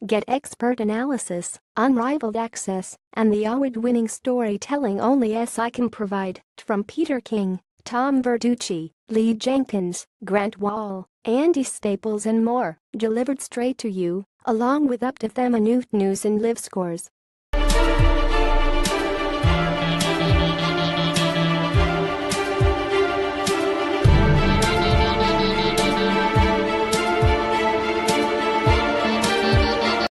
Get expert analysis, unrivaled access, and the award-winning storytelling only SI can provide. From Peter King, Tom Verducci, Lee Jenkins, Grant Wall, Andy Staples and more, delivered straight to you, along with up-to-the-minute news and live scores.